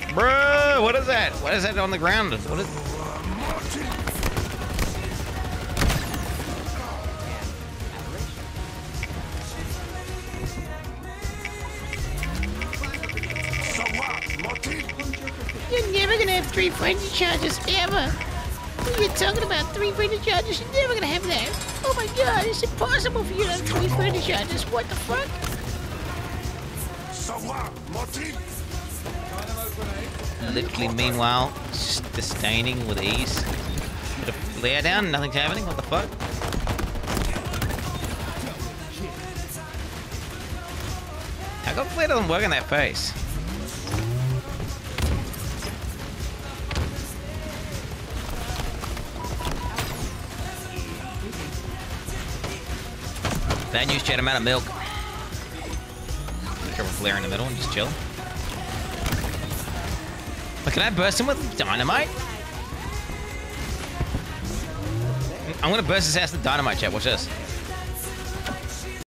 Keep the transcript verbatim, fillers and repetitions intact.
Bro, what is that? What is that on the ground? What is... You're never gonna have three frenzy charges ever. What are you talking about? Three frenzy charges? You're never gonna have that. Oh my god, it's impossible for you to have three frenzy charges. What the fuck? Literally, meanwhile, just disdaining with ease. Bit of flare down, nothing's happening. What the fuck? How come flare doesn't work in that face? Bad news, chat. I'm out of milk. Careful, flare in the middle and just chill. But can I burst him with dynamite? I'm gonna burst his ass with dynamite, chat. Watch this.